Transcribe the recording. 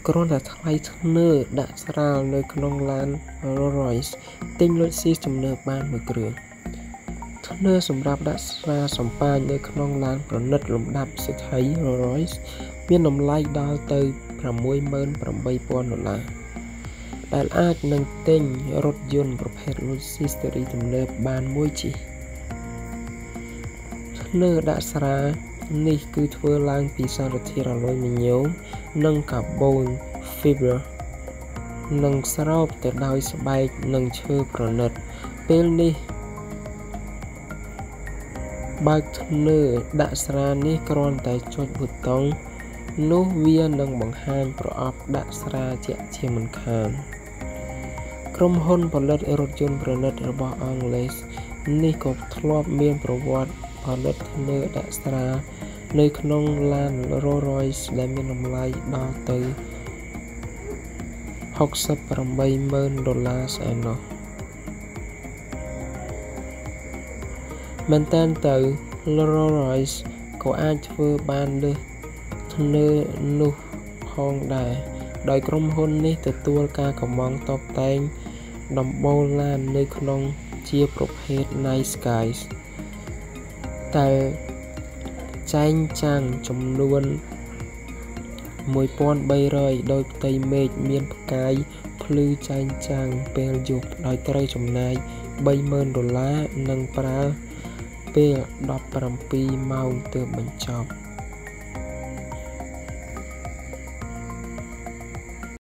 គ្រាន់តែថ្លៃធ្នើដាក់ស្រាលនៅក្នុងឡាន Rolls-Royce ទិញ Lexus ទំនើបបានមួយគ្រឿងធ្នើសម្រាប់ដាក់ស្រាសម្ប៉ាញនៅក្នុងឡានប្រណិតលំដាប់សេដ្ឋី Rolls-Royce មានតម្លៃដល់ទៅ $68,000 ដែលអាចនឹងទិញរថយន្តប្រភេទ Lexus Series ទំនើបបានមួយជិះធ្នើដាក់ស្រានេះគឺធ្វើឡើងពីសារធាតុអាលុយមីញ៉ូមនិងកាបូន fiber និងស្រោបទៅដោយស្បែកនិងឈើប្រណិតពេលនេះបើកធ្នើដាក់ស្រានេះគ្រាន់តែចុចប៊ូតុងនោះវានឹងបង្ហាញប្រអប់ដាក់ស្រាជាក់ជាមិនខានក្រុមហ៊ុនផលិតរថយន្តប្រណិតរបស់អង់គ្លេសនេះក៏ធ្លាប់មានប្រវត្តិផលិតធ្នើដាក់ស្រានៅក្នុងឡាន Rolls-Royce ដែលមានតម្លៃដល់ទៅ $68,000 ស្អែនោះមែនតើទៅ Rolls-Royce ក៏អាចធ្វើបានលើសធ្នើនោះផងដែរដោយក្រុមហ៊ុននេះទទួលការកម្មង់តុបតែងដំបូលឡាននៅក្នុងជាប្រភេទ Night Skies តែចែងចាំងចំនួន 1,300 ដោយផ្ទៃមេឃមានផ្កាយភ្លឺចែងចាំងពេលយប់ដោយត្រូវចំណាយ $30,000 និងប្រើពេល 17 ម៉ោងទើបបញ្ចប់